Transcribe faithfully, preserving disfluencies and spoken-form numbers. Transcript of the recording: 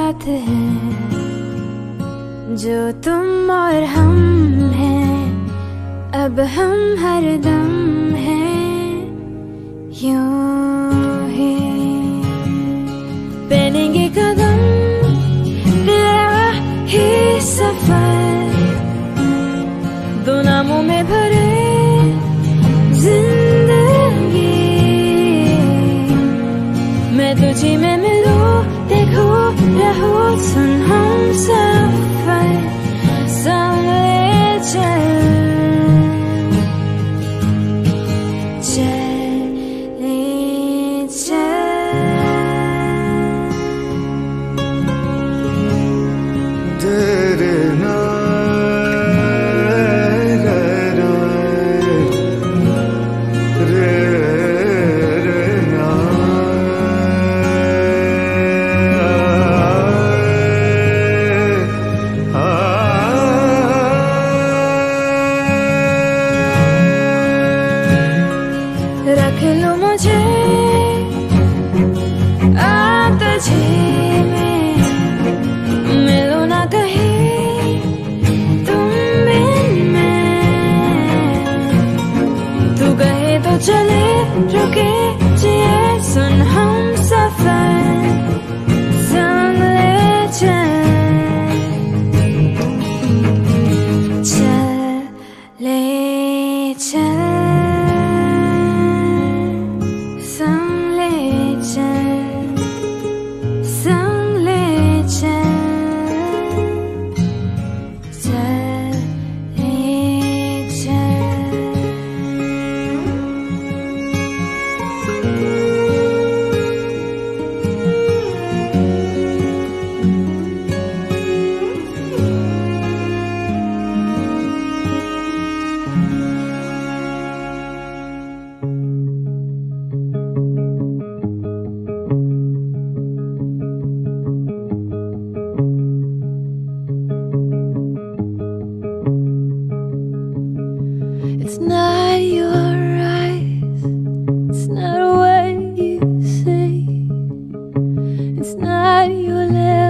साथ है, जो तुम और हम हैं, अब हम हरदम हैं यूं ही। पहनेंगे कदम तेरा ही सफर, दो नामों में भरे जिंदगी। मैं तुझी में मिलूं, देखो रहो, सुन हम सफर संग ले चल, चले चल। तेरे रख लो मुझे आतझे में, मिलो ना कहीं तुम बिन मैं। तू कहे तो चले, रुके जिए, सुन हम सफर संग ले चल, चले चल। It's not your eyes, it's not what you say, it's not your lips.